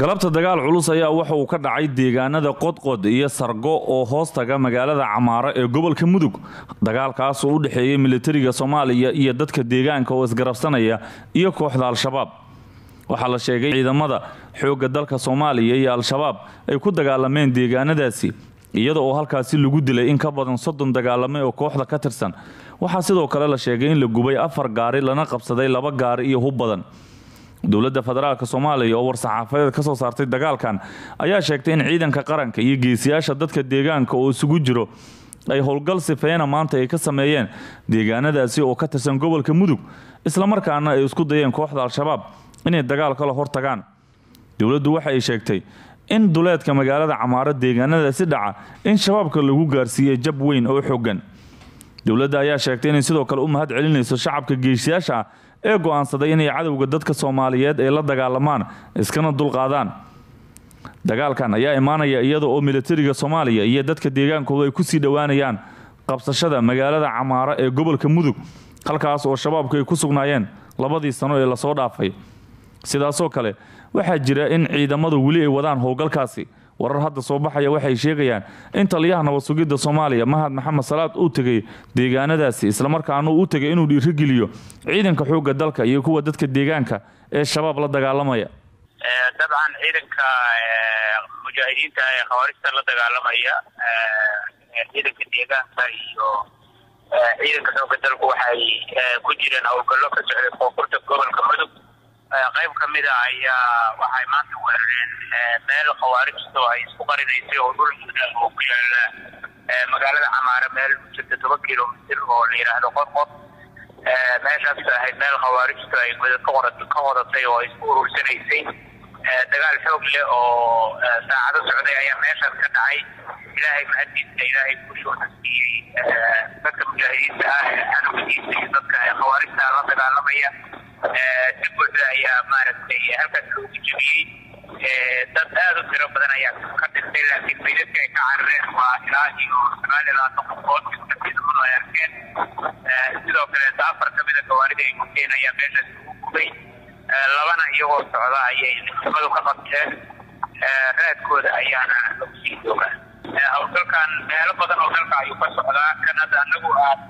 galabta dagaal culus ayaa waxa uu ka dhacay deegaanada qodqod iyo sargo oo hoostaga magaalada Camaara ee gobolka Mudug dagaalkaas oo u dhaxeeyay militariga Soomaaliya iyo dadka deegaanka oo isgarabsanaya iyo kooxda Al-Shabaab waxa la sheegay ciidamada xoogga dalka Soomaaliya iyo Al-Shabaab ay ku dagaalameen deegaanadaasi iyadoo oo halkaasi lagu dilay in ka badan 30 dagaalame oo kooxda ka tirsan waxa sidoo kale la sheegay in la gubay 4 gaari lana qabsaday 2 gaari iyo hub badan dawladda federaalka Soomaaliya oo war-saxaafadeed ka soo saartay dagaalkan ayaa sheegtay in ciidanka qaranka iyo geesiyaasha dadka deegaanka oo isugu jiro ay howlgal sifeeyna maanta ay ka sameeyeen deegaanadaasi oo ka tirsan gobolka Mudug isla markaana ay isku dayeen kooxda Al-Shabaab inay dagaal kala hortagaan dawladdu waxa ay sheegtay in duleedka magaalada Camaara deegaanadaasi dhaca in shabaabka lagu gaarsiiyay jab weyn oo xooggan dawladda ayaa sheegtay in sidoo kale u mahad celinayso shacabka geesiyaasha ee go'aansaday inay cadawga dadka Soomaaliyeed ee la dagaalamaan iskana dulqaadaan dagaalkan ayaa imaanaya iyadoo oo militariga Soomaaliya iyo dadka deegaankooda ay ku sii dhawaanayaan qabsashada magaalada Camaara ee gobolka Mudug halkaas oo shabaabku ay ku sugnaayeen 2 sano ee la soo dhaafay sidaas oo kale waxa jira in ciidamadu wali ay wadaan howlgalkaasi warar hadda soo baxaya waxay sheegayaan in taliyaha nabad sugidda Soomaaliya Mahad Maxamed Salaad uu tagay deegaanadaasi isla markaana uu tagay inuu dhiirigeliyo ciidanka xoogga dalka iyo kuwa dadka deegaanka ee shabaab la dagaalamaya dabcan ciidanka mujaahidiinta ee khawaarijta la dagaalamaya ciidanka deegaanka iyo ciidanka xoogga dalku waxay ku jireen howlgallo ka socday koonfurta gobolka Mudug qayb kamid ah ayaa waxay maanta weerareen meel khawaarijtu ay isku qarinaysay oo dhulka oo ku yaala magaalada Camaara meel 7 kiiloomitir oo la yiraahdo qodqod meeshaas ay meel khawaarijtu ay ka qoratay oo isku urursanaysay dagaal xoog leh oo saacado socday ayaa meeshaas ka dhacay ilaahay mahadiisa ilaahay ku shukriye dadka mujaahidiinta ah cadawgiisa dadka khawaarijta la dagaalamaya dibadda ayaa maaragtay halkaas loogu jabiyay dad aad u tiro badan ayaa ka dhintay laakiin meydadka ay ka carareen waa ilaa iyo 9 qofood oo ay arkeen sidoo kale 4 kamid ah gawaarida ay guteen ayaa meeshaas ugu gubay labana iyagoo socda ayay ciidamadu ka qabteen raadkooda ayaana lagu sii joogaa howlgalkan meelo badan oo dalka ayuu ka socdaa kanada anagu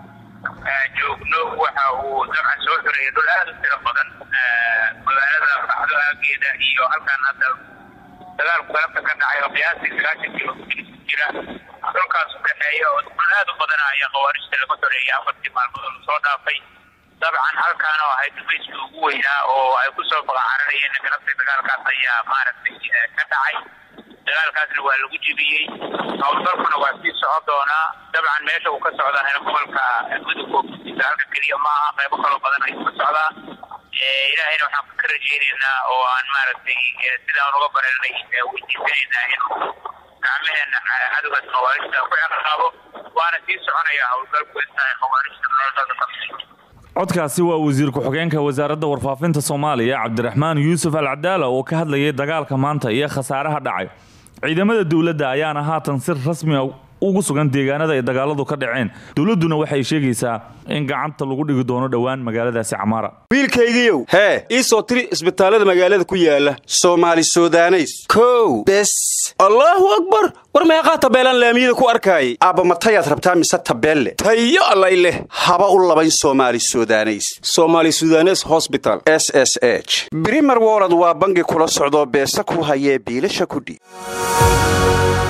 joogno waxa uu dabcan soo xiray dhul aad u tiro badan magaalada Baxdo aageeda iyo halkan hadda dagaalku galabta ka dhacay oo qiyaastii 90 kiiloomitir jira dhulkaas u dhaxeeya oo aad u badan ayaa khawaarijta laga xoreeyay 4 maalmood soo dhaafay dabcan halkan oo ay dubayska ugu weynaa oo ay ku soo baqaarayeen galabta dagaalkaas ayaa maaragtay ka dhacay dagaalkaasna waa lagu jibiyay howlgalkuna waa sii socon doonaa dabcan meesha uu ka socdaa gobolka Mudug dalka kaliya ma aha qaybo kale badan ay ka socdaa ilaahayna waxaan ka rajaynaynaa oo aan maaragtay sidaan uga baranay weydiisanaynaa in gacmaheena cadawga khawaarijta ku ciqaabo waana sii soconaya howlgalku inta khawaarijta nolosha ka codkaasi waa wasiir ku-xigeenka wasaaradda warfaafinta Soomaaliya Cabdiraxmaan Yuusuf Al-Cadaala oo ka hadlayay dagaalka maanta iyo khasaaraha dhacay ciidamada dawladda ayaana haatan si rasmi ah ugu sugan deegaanada ay dagaaladu ka dhaceen dawladuna waxay sheegaysaa in gacanta lagu dhigi doono dhawaan magaaladaasi Camaara wiilkaygiiyow ii soo tiri isbitaalada magaalada ku yaala Soomaali Suudaneys kow bes Allahu akbar war meeqa tabeelan laamiyada ku arkay aaba matayaad rabtaa mise tabeelle tayo allay leh haba u labayn Soomaali Suudaneys Hospital SSH Premier World waa bangi kula socdo beesa ku hayee biilasha kudhi